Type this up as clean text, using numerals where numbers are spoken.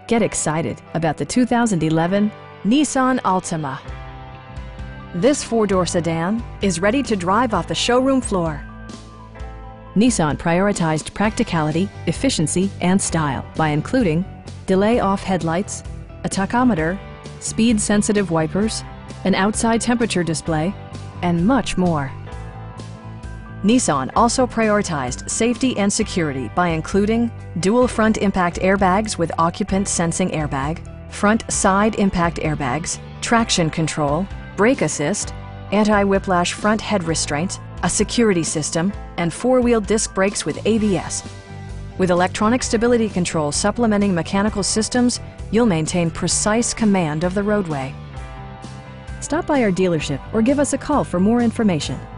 Get excited about the 2011 Nissan Altima. This four-door sedan is ready to drive off the showroom floor. Nissan prioritized practicality, efficiency, and style by including delay-off headlights, a tachometer, speed-sensitive wipers, an outside temperature display, and much more. Nissan also prioritized safety and security by including dual front impact airbags with occupant sensing airbag, front side impact airbags, traction control, brake assist, anti-whiplash front head restraints, a security system, and four-wheel disc brakes with ABS. With electronic stability control supplementing mechanical systems, you'll maintain precise command of the roadway. Stop by our dealership or give us a call for more information.